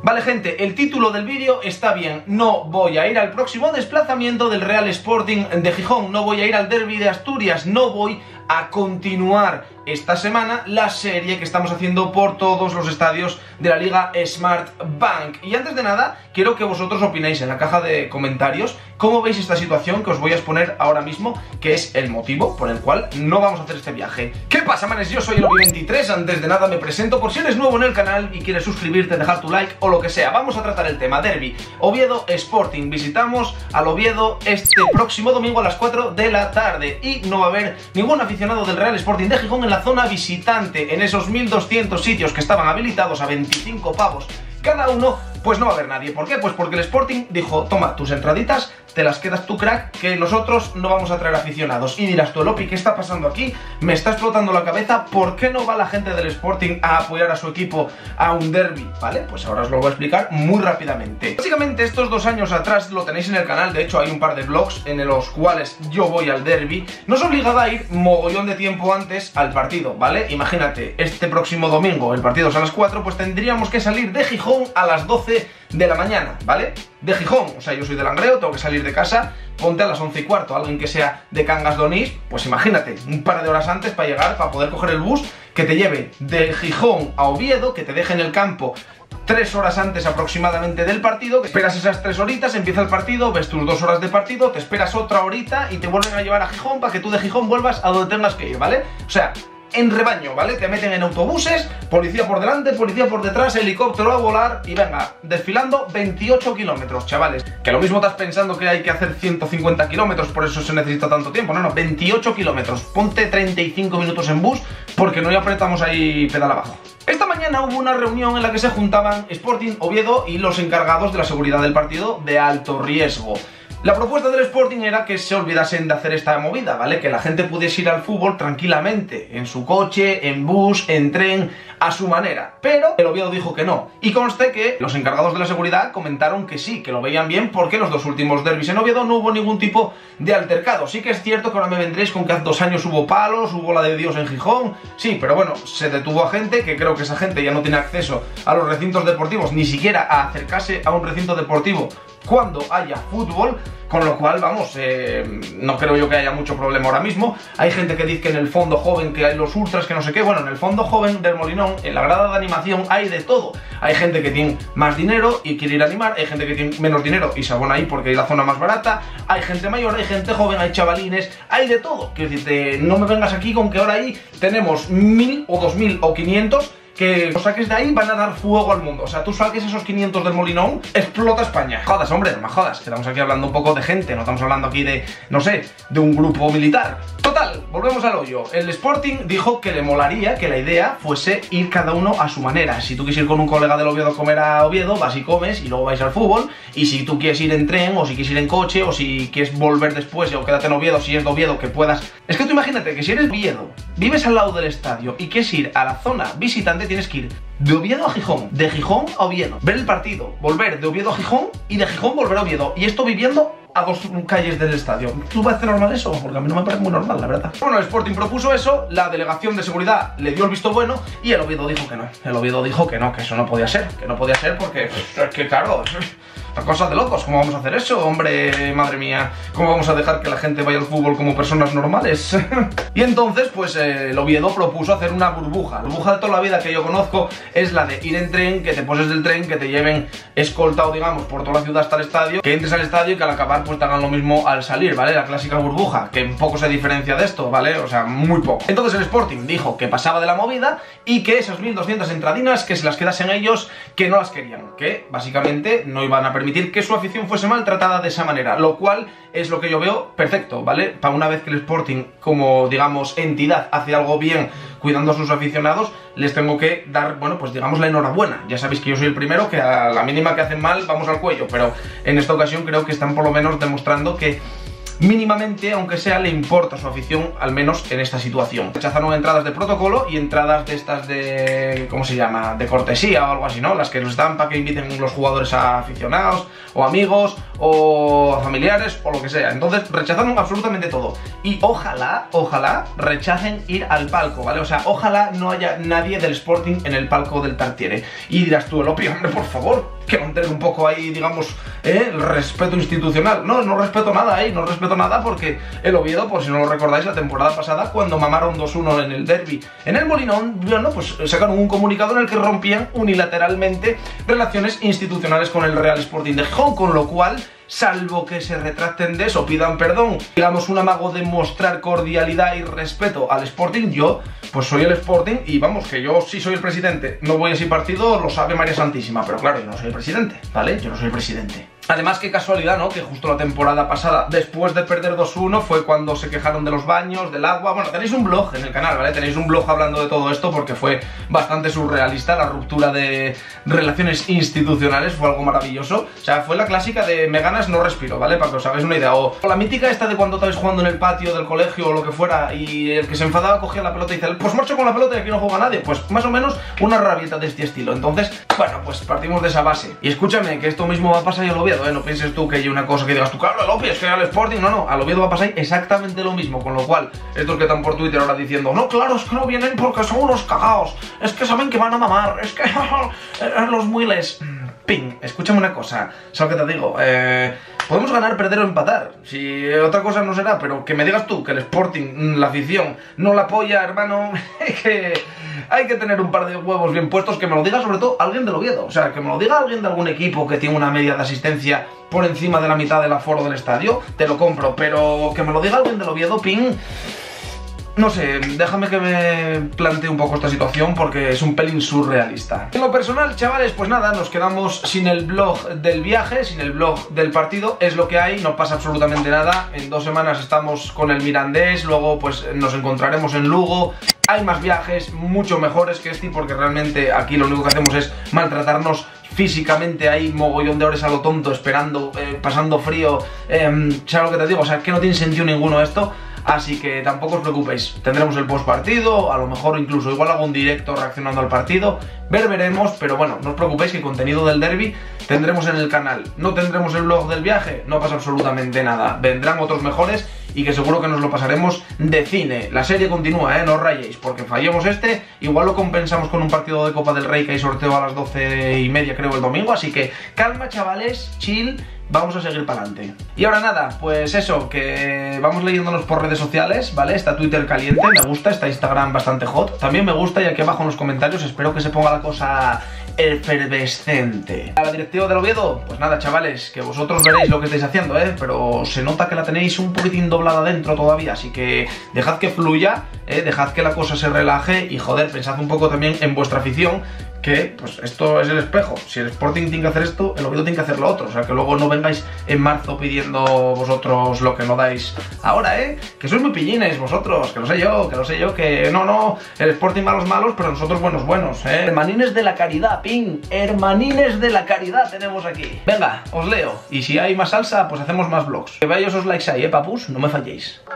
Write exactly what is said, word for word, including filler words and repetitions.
Vale, gente, el título del vídeo está bien. No voy a ir al próximo desplazamiento del Real Sporting de Gijón, no voy a ir al derbi de Asturias, no voy a continuar esta semana la serie que estamos haciendo por todos los estadios de la Liga Smart Bank. Y antes de nada, quiero que vosotros opinéis en la caja de comentarios cómo veis esta situación que os voy a exponer ahora mismo, que es el motivo por el cual no vamos a hacer este viaje. ¿Qué pasa, manes? Yo soy el Obi veintitrés, antes de nada me presento por si eres nuevo en el canal y quieres suscribirte, dejar tu like o lo que sea. Vamos a tratar el tema derbi Oviedo Sporting. Visitamos al Oviedo este próximo domingo a las cuatro de la tarde y no va a haber ningún aficionado del Real Sporting de Gijón en la zona visitante, en esos mil doscientos sitios que estaban habilitados a veinticinco pavos cada uno. Pues no va a haber nadie. ¿Por qué? Pues porque el Sporting dijo: toma tus entraditas, te las quedas tú, crack, que nosotros no vamos a traer aficionados. Y dirás tú, Lopi, ¿qué está pasando aquí? Me está explotando la cabeza. ¿Por qué no va la gente del Sporting a apoyar a su equipo a un derbi? Vale, pues ahora os lo voy a explicar muy rápidamente. Básicamente estos dos años atrás, lo tenéis en el canal, de hecho hay un par de vlogs en los cuales yo voy al derbi, nos obligaba a ir mogollón de tiempo antes al partido, ¿vale? Imagínate, este próximo domingo el partido es a las cuatro, pues tendríamos que salir de Gijón a las doce de la mañana, ¿vale? De Gijón, o sea, yo soy de Langreo, tengo que salir de casa, ponte a las once y cuarto, alguien que sea de Cangas de Onís, pues imagínate, un par de horas antes para llegar, para poder coger el bus que te lleve de Gijón a Oviedo, que te deje en el campo tres horas antes aproximadamente del partido, que esperas esas tres horitas, empieza el partido, ves tus dos horas de partido, te esperas otra horita y te vuelven a llevar a Gijón para que tú de Gijón vuelvas a donde tengas que ir, ¿vale? O sea, en rebaño, ¿vale? Te meten en autobuses, policía por delante, policía por detrás, helicóptero a volar y venga, desfilando veintiocho kilómetros, chavales. Que lo mismo estás pensando que hay que hacer ciento cincuenta kilómetros, por eso se necesita tanto tiempo. No, no, veintiocho kilómetros. Ponte treinta y cinco minutos en bus porque no ya apretamos ahí pedal abajo. Esta mañana hubo una reunión en la que se juntaban Sporting, Oviedo y los encargados de la seguridad del partido de alto riesgo. La propuesta del Sporting era que se olvidasen de hacer esta movida, ¿vale? Que la gente pudiese ir al fútbol tranquilamente, en su coche, en bus, en tren, a su manera. Pero el Oviedo dijo que no. Y conste que los encargados de la seguridad comentaron que sí, que lo veían bien, porque en los dos últimos derbis en Oviedo no hubo ningún tipo de altercado. Sí que es cierto que ahora me vendréis con que hace dos años hubo palos, hubo la de Dios en Gijón. Sí, pero bueno, se detuvo a gente, que creo que esa gente ya no tiene acceso a los recintos deportivos, ni siquiera a acercarse a un recinto deportivo cuando haya fútbol, con lo cual, vamos, eh, no creo yo que haya mucho problema ahora mismo. Hay gente que dice que en el fondo joven, que hay los ultras, que no sé qué. Bueno, en el fondo joven del Molinón, en la grada de animación, hay de todo. Hay gente que tiene más dinero y quiere ir a animar, hay gente que tiene menos dinero y se abona ahí porque es la zona más barata, hay gente mayor, hay gente joven, hay chavalines, hay de todo. Quiero decirte, no me vengas aquí con que ahora ahí tenemos mil o dos mil o quinientos que los saques de ahí van a dar fuego al mundo. O sea, tú saques esos quinientos del Molinón, explota España. Jodas, hombre, no me jodas, que estamos aquí hablando un poco de gente, no estamos hablando aquí de, no sé, de un grupo militar. Total, volvemos al hoyo. El Sporting dijo que le molaría que la idea fuese ir cada uno a su manera. Si tú quieres ir con un colega del Oviedo a comer a Oviedo, vas y comes y luego vais al fútbol. Y si tú quieres ir en tren, o si quieres ir en coche, o si quieres volver después o quédate en Oviedo, si es de Oviedo, que puedas... Es que tú imagínate que si eres Oviedo, vives al lado del estadio y quieres ir a la zona visitante, tienes que ir de Oviedo a Gijón, de Gijón a Oviedo, ver el partido, volver de Oviedo a Gijón y de Gijón volver a Oviedo. Y esto viviendo a dos calles del estadio. ¿Tú parece normal eso? Porque a mí no me parece muy normal, la verdad. Bueno, el Sporting propuso eso, la delegación de seguridad le dio el visto bueno y el Oviedo dijo que no. El Oviedo dijo que no, que eso no podía ser, que no podía ser porque es que claro, la cosa de locos. ¿Cómo vamos a hacer eso? Hombre, madre mía, ¿cómo vamos a dejar que la gente vaya al fútbol como personas normales? Y entonces, pues eh, el Oviedo propuso hacer una burbuja. La burbuja de toda la vida que yo conozco es la de ir en tren, que te poses del tren, que te lleven escoltado, digamos, por toda la ciudad hasta el estadio, que entres al estadio y que al acabar pues te hagan lo mismo al salir, ¿vale? La clásica burbuja, que un poco se diferencia de esto, ¿vale? O sea, muy poco. Entonces el Sporting dijo que pasaba de la movida y que esas mil doscientas entradinas, que se las quedasen ellos, que no las querían, que básicamente no iban a permitir que su afición fuese maltratada de esa manera, lo cual es lo que yo veo perfecto, ¿vale? Para una vez que el Sporting, como digamos entidad, hace algo bien cuidando a sus aficionados, les tengo que dar, bueno, pues digamos la enhorabuena. Ya sabéis que yo soy el primero que a la mínima que hacen mal vamos al cuello, pero en esta ocasión creo que están por lo menos demostrando que mínimamente, aunque sea, le importa su afición, al menos en esta situación. Rechazaron entradas de protocolo y entradas de estas de... ¿cómo se llama? De cortesía o algo así, ¿no? Las que nos dan para que inviten los jugadores a aficionados, o amigos, o familiares, o lo que sea. Entonces rechazaron absolutamente todo. Y ojalá, ojalá rechacen ir al palco, ¿vale? O sea, ojalá no haya nadie del Sporting en el palco del Tartiere. Y dirás tú, Elopi, hombre, por favor, que mantener un poco ahí, digamos, ¿eh? el respeto institucional. No, no respeto nada ahí, no respeto nada porque el Oviedo, por si no lo recordáis, la temporada pasada, cuando mamaron dos uno en el derbi en el Molinón, bueno, pues sacaron un comunicado en el que rompían unilateralmente relaciones institucionales con el Real Sporting de Gijón, con lo cual, salvo que se retracten de eso, pidan perdón, digamos un amago de mostrar cordialidad y respeto al Sporting, yo pues soy el Sporting y vamos, que yo sí soy el presidente, no voy a ese partido, lo sabe María Santísima, pero claro, yo no soy el presidente, ¿vale? Yo no soy el presidente. Además, qué casualidad, ¿no? Que justo la temporada pasada, después de perder dos uno, fue cuando se quejaron de los baños, del agua. Bueno, tenéis un blog en el canal, ¿vale? Tenéis un blog hablando de todo esto porque fue bastante surrealista. La ruptura de relaciones institucionales fue algo maravilloso. O sea, fue la clásica de me ganas, no respiro, ¿vale? Para que os hagáis una idea. O la mítica esta de cuando estáis jugando en el patio del colegio o lo que fuera y el que se enfadaba cogía la pelota y dice, pues marcho con la pelota y aquí no juega nadie. Pues más o menos una rabieta de este estilo. Entonces, bueno, pues partimos de esa base. Y escúchame, que esto mismo va a pasar y al Oviedo, ¿eh? No pienses tú que hay una cosa que digas tú, claro, Lopi, es que al Sporting, no, no, al Oviedo va a pasar exactamente lo mismo, con lo cual, estos que están por Twitter ahora diciendo, no, claro, es que no vienen porque son unos cagados, es que saben que van a mamar, es que los muiles... Ping, escúchame una cosa, ¿sabes qué te digo? Eh, podemos ganar, perder o empatar, si otra cosa no será, pero que me digas tú que el Sporting, la afición, no la apoya, hermano, que hay que tener un par de huevos bien puestos, que me lo diga sobre todo alguien del Oviedo, o sea, que me lo diga alguien de algún equipo que tiene una media de asistencia por encima de la mitad del aforo del estadio, te lo compro, pero que me lo diga alguien del Oviedo, ping... No sé, déjame que me plantee un poco esta situación porque es un pelín surrealista. En lo personal, chavales, pues nada, nos quedamos sin el blog del viaje, sin el blog del partido, es lo que hay, no pasa absolutamente nada. En dos semanas estamos con el Mirandés, luego pues nos encontraremos en Lugo. Hay más viajes, mucho mejores que este, porque realmente aquí lo único que hacemos es maltratarnos físicamente, hay mogollón de horas a lo tonto, esperando, eh, pasando frío, eh, ¿sabes lo que te digo? O sea, que no tiene sentido ninguno esto. Así que tampoco os preocupéis, tendremos el post partido, a lo mejor incluso igual hago un directo reaccionando al partido, ver veremos, pero bueno, no os preocupéis que contenido del derbi tendremos en el canal. No tendremos el vlog del viaje, no pasa absolutamente nada, vendrán otros mejores y que seguro que nos lo pasaremos de cine. La serie continúa, ¿eh? No os rayéis, porque fallemos este, igual lo compensamos con un partido de Copa del Rey que hay sorteo a las doce y media creo el domingo, así que calma chavales, chill. Vamos a seguir para adelante. Y ahora nada, pues eso, que vamos leyéndonos por redes sociales, ¿vale? Está Twitter caliente, me gusta, está Instagram bastante hot. También me gusta y aquí abajo en los comentarios espero que se ponga la cosa efervescente. A la directiva del Oviedo, pues nada chavales, que vosotros veréis lo que estáis haciendo, ¿eh? Pero se nota que la tenéis un poquitín doblada dentro todavía, así que dejad que fluya, ¿eh? Dejad que la cosa se relaje y joder, pensad un poco también en vuestra afición, que pues esto es el espejo. Si el Sporting tiene que hacer esto, el Oviedo tiene que hacer lo otro. O sea, que luego no vengáis en marzo pidiendo vosotros lo que no dais ahora, ¿eh? Que sois muy pillines vosotros, que lo sé yo, que lo sé yo, que no, no, el Sporting malos malos, pero nosotros buenos buenos, ¿eh? Hermanines de la caridad, ping, hermanines de la caridad tenemos aquí. Venga, os leo, y si hay más salsa, pues hacemos más vlogs. Que veáis esos likes ahí, ¿eh, papus? No me falléis.